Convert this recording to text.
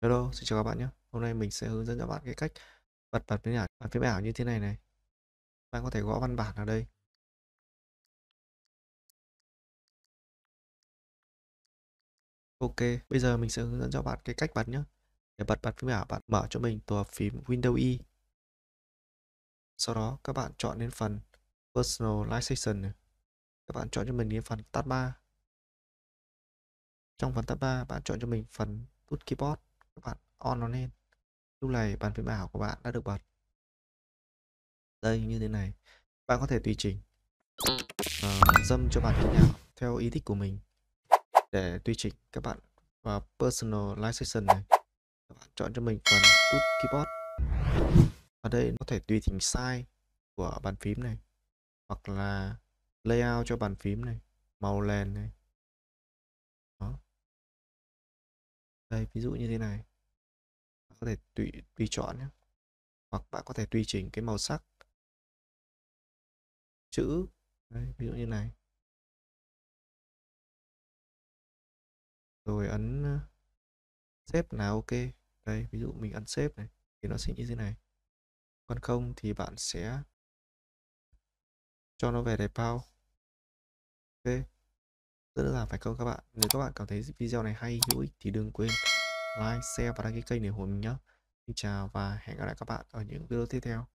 Hello, xin chào các bạn nhé. Hôm nay mình sẽ hướng dẫn cho bạn cái cách bật bật với bàn phím ảo như thế này này. Bạn có thể gõ văn bản ở đây. Ok, bây giờ mình sẽ hướng dẫn cho bạn cái cách bật nhé. Để bật bàn phím ảo, bạn mở cho mình tổ hợp phím Windows Y. Sau đó các bạn chọn đến phần Personalization này. Các bạn chọn cho mình đến phần Tab 3. Trong phần Tab 3, bạn chọn cho mình phần nút keyboard. Các bạn on nó lên. Lúc này bàn phím ảo của bạn đã được bật. Đây như thế này. Bạn có thể tùy chỉnh dâm cho bàn phím ảo theo ý thích của mình. Để tùy chỉnh các bạn vào Personalization này, các bạn chọn cho mình phần nút keyboard. Ở đây có thể tùy chỉnh size của bàn phím này, hoặc là layout cho bàn phím này, màu nền này. Đó. Đây ví dụ như thế này, bạn có thể tùy chọn nhé. Hoặc bạn có thể tùy chỉnh cái màu sắc chữ. Đây, ví dụ như này. Rồi ấn xếp là ok. Đây ví dụ mình ấn xếp này thì nó sẽ như thế này. Còn không thì bạn sẽ cho nó về default. Ok, rất là phải không các bạn. Nếu các bạn cảm thấy video này hay hữu ích thì đừng quên like, share và đăng ký kênh để ủng hộ mình nhé. Xin chào và hẹn gặp lại các bạn ở những video tiếp theo.